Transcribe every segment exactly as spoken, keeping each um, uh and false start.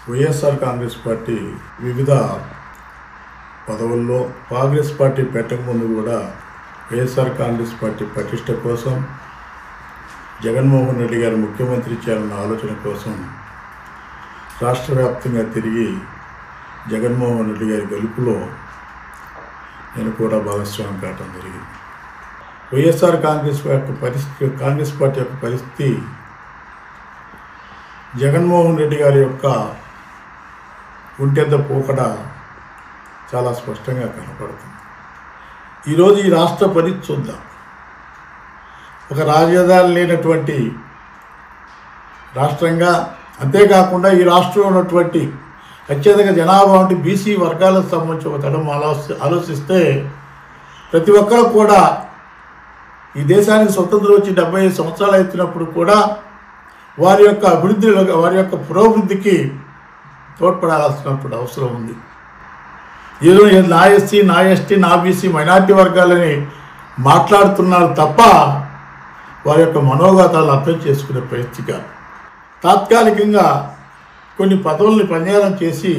YSR Congress party వివిధ పదవుల్లో Congress party పెట్టకముందు కూడా వైఎస్ఆర్ కాంగ్రెస్ పార్టీ ప్రతిష్ట కోసం జగన్మోహన్ రెడ్డి గారు ముఖ్యమంత్రి చేయాలన్న ఆలోచన కోసం రాష్ట్ర వ్యాప్తంగా తిరిగి జగన్మోహన్ రెడ్డి గారి గెలుపులో నేను కూడా భాగస్వామ్యం కావడం జరిగింది. వైఎస్ఆర్ కాంగ్రెస్ యొక్క పరిస్థితి కాంగ్రెస్ పార్టీ యొక్క పరిస్థితి జగన్మోహన్ రెడ్డి గారి యొక్క ఒంటెద్ద పోకడ చాలా స్పష్టంగా కనపడుతుంది. ఈరోజు ఈ రాష్ట్ర పరిస్థితి చూద్దాం. ఒక రాజధాని లేనటువంటి రాష్ట్రంగా, అంతేకాకుండా ఈ రాష్ట్రంలో ఉన్నటువంటి అత్యధిక జనాభా ఉంటే బీసీ వర్గాలకు సంబంధించి ఒక తడం ఆలోచి ఆలోచిస్తే ప్రతి ఒక్కరు కూడా ఈ దేశానికి స్వతంత్రం వచ్చి డెబ్బై ఐదు సంవత్సరాలు అవుతున్నప్పుడు కూడా వారి యొక్క అభివృద్ధిలో వారి యొక్క పురోభివృద్ధికి తోడ్పడాల్సినటువంటి అవసరం ఉంది. ఏదో నా ఎస్సీ నా ఎస్టీ నా బీసీ మైనార్టీ వర్గాలని మాట్లాడుతున్నారు తప్ప వారి యొక్క మనోగతాలు అర్థం చేసుకునే పరిస్థితిగా తాత్కాలికంగా కొన్ని పదవుల్ని పనిచేయడం చేసి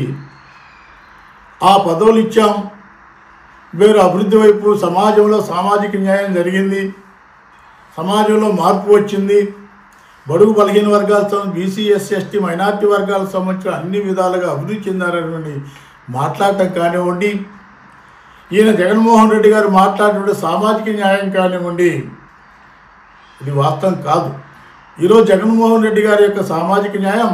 ఆ పదవులు ఇచ్చాం, వేరు అభివృద్ధి వైపు సమాజంలో సామాజిక న్యాయం జరిగింది, సమాజంలో మార్పు వచ్చింది, బడుగు బలహీన వర్గాలతో బీసీ ఎస్సీ ఎస్టీ మైనార్టీ వర్గాలకు సంబంధించిన అన్ని విధాలుగా అభివృద్ధి చెందారని మాట్లాడటం కానివ్వండి, ఈయన జగన్మోహన్ రెడ్డి గారు మాట్లాడినటువంటి సామాజిక న్యాయం కానివ్వండి, ఇది వాస్తవం కాదు. ఈరోజు జగన్మోహన్ రెడ్డి గారి యొక్క సామాజిక న్యాయం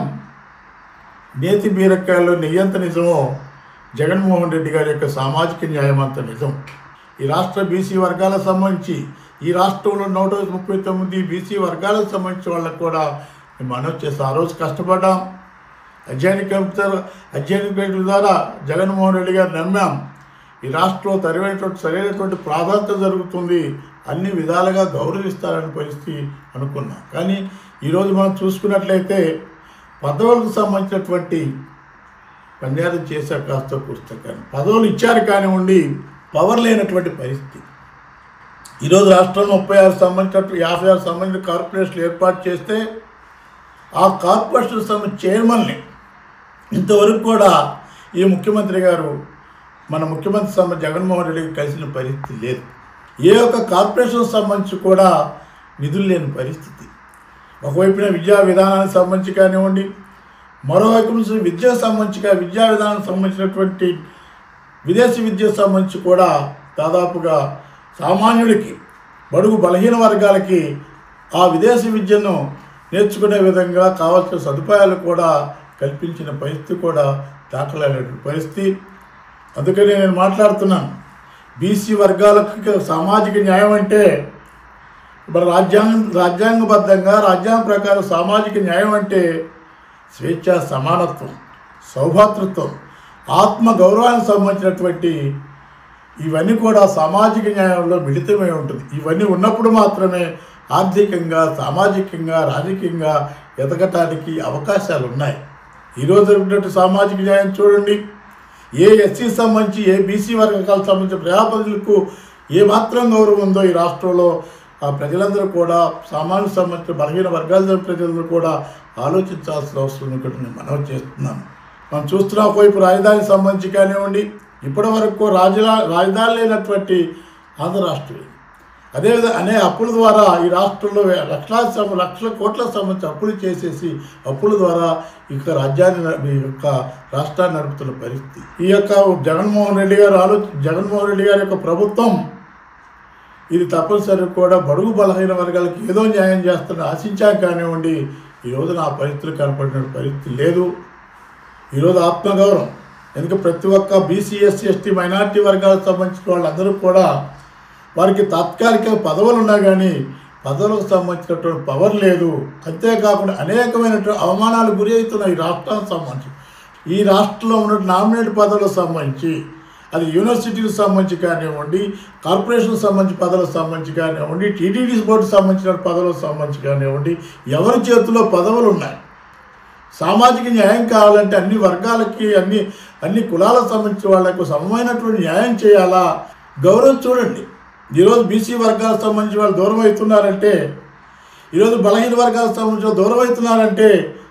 నేతి బీరకాయల్లో నెయ్యంత నిజమో జగన్మోహన్ రెడ్డి గారి యొక్క సామాజిక న్యాయం అంత నిజం. ఈ రాష్ట్ర బీసీ వర్గాలకు సంబంధించి ఈ రాష్ట్రంలో నూట ముప్పై తొమ్మిది బీసీ వర్గాలకు సంబంధించిన వాళ్ళకు కూడా మనం చేసి ఆ రోజు కష్టపడ్డాం. అధ్యయన కమిటీ అధ్యయన కమిటీ ద్వారా జగన్మోహన్ రెడ్డి గారు నమ్మాం. ఈ రాష్ట్రంలో సరైనటువంటి సరైనటువంటి ప్రాధాన్యత జరుగుతుంది, అన్ని విధాలుగా గౌరవిస్తారని పరిస్థితి అనుకున్నాం. కానీ ఈరోజు మనం చూసుకున్నట్లయితే పదవులకు సంబంధించినటువంటి పనియారం చేశారు కాస్త పుస్తకాన్ని పదవులు ఇచ్చారు కానివ్వండి, పవర్ లేనటువంటి పరిస్థితి. ఈరోజు రాష్ట్రంలో ముప్పై ఆరు సంబంధించినట్టు యాభై ఆరు సంబంధించిన కార్పొరేషన్లు ఏర్పాటు చేస్తే ఆ కార్పొరేషన్ సంబంధించిన చైర్మన్ని ఇంతవరకు కూడా ఈ ముఖ్యమంత్రి గారు మన ముఖ్యమంత్రి సంబంధించి జగన్మోహన్ రెడ్డికి కలిసిన పరిస్థితి లేదు. ఏ ఒక్క కార్పొరేషన్ సంబంధించి కూడా నిధులు లేని పరిస్థితి. ఒకవైపున విద్యా విధానానికి సంబంధించి కానివ్వండి, మరోవైపు నుంచి విద్యకు సంబంధించి విద్యా విధానానికి సంబంధించినటువంటి విదేశీ విద్యకు సంబంధించి కూడా దాదాపుగా సామాన్యుడికి బడుగు బలహీన వర్గాలకి ఆ విదేశీ విద్యను నేర్చుకునే విధంగా కావాల్సిన సదుపాయాలు కూడా కల్పించిన పరిస్థితి కూడా దాఖలైనటువంటి పరిస్థితి. అందుకని నేను మాట్లాడుతున్నాను, బీసీ వర్గాలకు సామాజిక న్యాయం అంటే మరి రాజ్యాంగం రాజ్యాంగబద్ధంగా రాజ్యాంగం ప్రకారం సామాజిక న్యాయం అంటే స్వేచ్ఛ, సమానత్వం, సౌభాతృత్వం, ఆత్మ గౌరవానికి సంబంధించినటువంటి ఇవన్నీ కూడా సామాజిక న్యాయంలో మిళితమై ఉంటుంది. ఇవన్నీ ఉన్నప్పుడు మాత్రమే ఆర్థికంగా, సామాజికంగా, రాజకీయంగా ఎదగటానికి అవకాశాలు ఉన్నాయి. ఈరోజు ఉన్నటువంటి సామాజిక న్యాయం చూడండి, ఏ ఎస్సీ సంబంధించి ఏ బీసీ వర్గాలకు సంబంధించిన ప్రజాప్రతినిధులకు ఏమాత్రం గౌరవం ఉందో ఈ రాష్ట్రంలో ఆ ప్రజలందరూ కూడా సామాన్య సంబంధించిన బలహీన వర్గాల ప్రజలందరూ కూడా ఆలోచించాల్సిన అవసరం ఒకటి నేను మనవి చేస్తున్నాను. మనం చూస్తున్న ఒకవైపు రాజధానికి సంబంధించి కానివ్వండి, ఇప్పటి వరకు రాజధా రాజధాని లేనటువంటి ఆంధ్ర రాష్ట్రం, అదేవిధంగా అనేక అప్పుల ద్వారా ఈ రాష్ట్రంలో లక్షల లక్షల కోట్లకు సంబంధించి అప్పులు చేసేసి అప్పుల ద్వారా ఈ యొక్క రాజ్యాన్ని ఈ యొక్క రాష్ట్రాన్ని నడుపుతున్న పరిస్థితి. ఈ యొక్క జగన్మోహన్ రెడ్డి గారు ఆలో జగన్మోహన్ రెడ్డి గారి యొక్క ప్రభుత్వం ఇది తప్పనిసరిగా కూడా బడుగు బలహీన వర్గాలకు ఏదో న్యాయం చేస్తున్న ఆశించాం కానివ్వండి, ఈరోజు నా పరిస్థితులు కనపడిన పరిస్థితి లేదు. ఈరోజు ఆత్మగౌరవం, ఎందుకంటే ప్రతి ఒక్క బీసీ ఎస్సీ ఎస్టీ మైనార్టీ వర్గాలకు సంబంధించిన వాళ్ళందరూ కూడా వారికి తాత్కాలిక పదవులు ఉన్నా కానీ పదవులకు సంబంధించినటువంటి పవర్ లేదు. అంతేకాకుండా అనేకమైనటువంటి అవమానాలు గురి అవుతున్నాయి ఈ రాష్ట్రానికి సంబంధించి. ఈ రాష్ట్రంలో ఉన్న నామినేట్ పదవులకు సంబంధించి, అది యూనివర్సిటీకి సంబంధించి కానివ్వండి, కార్పొరేషన్కి సంబంధించి పదవులకు సంబంధించి కానివ్వండి, టీటీడీ బోర్డుకు సంబంధించిన పదవులకు సంబంధించి కానివ్వండి, ఎవరి చేతిలో పదవులు ఉన్నాయి. సామాజిక న్యాయం కావాలంటే అన్ని వర్గాలకి అన్ని అన్ని కులాలకు సంబంధించిన వాళ్లకు సమమైనటువంటి న్యాయం చేయాలా. గౌరవం చూడండి, ఈరోజు బీసీ వర్గాలకు సంబంధించి వాళ్ళు దూరం అవుతున్నారంటే, ఈరోజు బలహీన వర్గాలకు సంబంధించిన దూరం అవుతున్నారంటే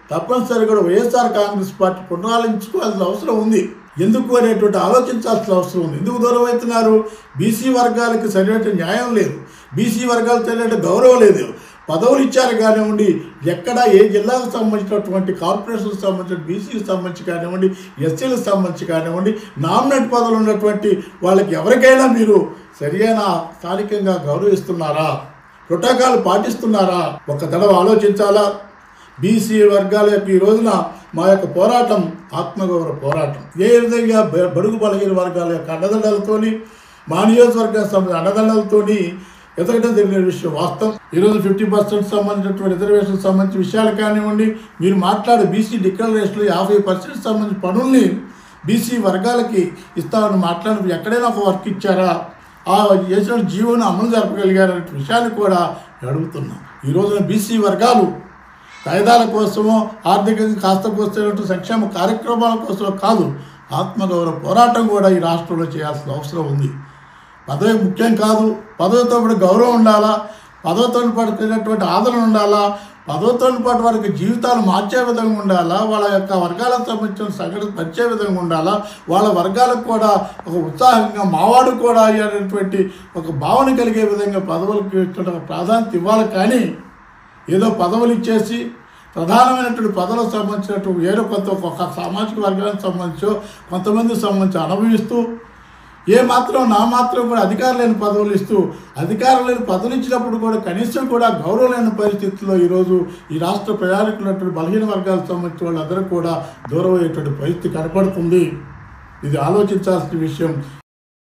తప్పనిసరిగా కూడా వైఎస్ఆర్ కాంగ్రెస్ పార్టీ పునరాలించుకోవాల్సిన అవసరం ఉంది. ఎందుకు అనేటువంటి ఆలోచించాల్సిన అవసరం ఉంది. ఎందుకు దూరం అవుతున్నారు? బీసీ వర్గాలకి సరైన న్యాయం లేదు, బీసీ వర్గాలకు సరైన గౌరవం లేదు. పదవులు ఇచ్చారు కానివ్వండి, ఎక్కడ ఏ జిల్లాకు సంబంధించినటువంటి కార్పొరేషన్కి సంబంధించిన బీసీకి సంబంధించి కానివ్వండి, ఎస్సీలకు సంబంధించి కానివ్వండి, నామినేట్ పదవులు ఉన్నటువంటి వాళ్ళకి ఎవరికైనా మీరు సరియైన స్థానికంగా గౌరవిస్తున్నారా? ప్రోటోకాల్ పాటిస్తున్నారా? ఒక తడవ ఆలోచించాలా. బీసీ వర్గాల యొక్క ఈ రోజున మా యొక్క పోరాటం ఆత్మగౌరవ పోరాటం. ఏ విధంగా బడుగు బలహీన వర్గాల యొక్క అండదండలతోని, మా నియోజకవర్గానికి సంబంధించిన అండదండలతోని ఎదగడం జరిగిన విషయం వాస్తవం. ఈరోజు ఫిఫ్టీ పర్సెంట్ సంబంధించినటువంటి రిజర్వేషన్ సంబంధించిన విషయాలు కానివ్వండి, మీరు మాట్లాడే బీసీ డిక్లరేషన్లో యాభై పర్సెంట్ సంబంధించిన పనుల్ని బీసీ వర్గాలకి ఇస్తామని మాట్లాడి ఎక్కడైనా ఒక వర్క్ ఇచ్చారా? ఆ చేసిన జీవోను అమలు జరపగలిగారనే విషయాన్ని కూడా అడుగుతున్నాం. ఈ రోజున బీసీ వర్గాలు కాయిదాల కోసమో ఆర్థికంగా కాస్త కోసినట్టు సంక్షేమ కార్యక్రమాల కోసమో కాదు, ఆత్మగౌరవ పోరాటం కూడా ఈ రాష్ట్రంలో చేయాల్సిన అవసరం ఉంది. పదవి ముఖ్యం కాదు, పదవితో పాటు గౌరవం ఉండాలా, పదవితో పడుతున్నటువంటి ఆదరణ ఉండాలా, పదవితో పాటు వారికి జీవితాలు మార్చే విధంగా ఉండాలా, వాళ్ళ యొక్క వర్గాలకు సంబంధించిన సంఘటన పరిచే విధంగా ఉండాలా, వాళ్ళ వర్గాలకు కూడా ఒక ఉత్సాహంగా మావాడు కూడా అయ్యేటటువంటి ఒక భావన కలిగే విధంగా పదవులకు ఇచ్చిన ప్రాధాన్యత ఇవ్వాలి. కానీ ఏదో పదవులు ఇచ్చేసి ప్రధానమైనటువంటి పదవులకు సంబంధించినటువంటి ఏదో కొంత ఒక సామాజిక వర్గానికి సంబంధించో కొంతమందికి సంబంధించి అనుభవిస్తూ ఏ మాత్రం నా మాత్రం కూడా అధికారం లేని పదవులు ఇస్తూ, అధికారం లేని పదవులు ఇచ్చినప్పుడు కూడా కనీసం కూడా గౌరవం లేని పరిస్థితుల్లో ఈరోజు ఈ రాష్ట్ర ప్రయాణికులైనటువంటి బలహీన వర్గాలకు సంబంధించిన వాళ్ళందరూ కూడా దూరం అయ్యేటువంటి పరిస్థితి కనపడుతుంది. ఇది ఆలోచించాల్సిన విషయం.